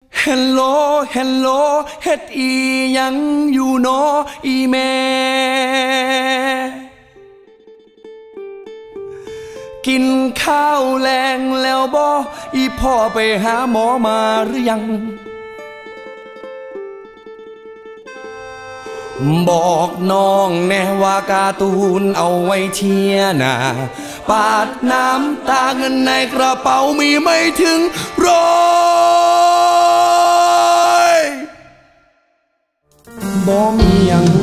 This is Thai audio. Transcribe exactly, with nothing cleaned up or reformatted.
ฮัลโหลฮัลโหลเฮ็ดอียังอยู่เนาะอีแม่กินข้าวแรงแล้วบ่อีพ่อไปหาหมอมาหรือยังบอกน้องแน่ว่าการ์ตูนเอาไว้เชียร์นะปาดน้ำตาเงินในกระเป๋ามีไม่ถึงร้อยบ่มีหยัง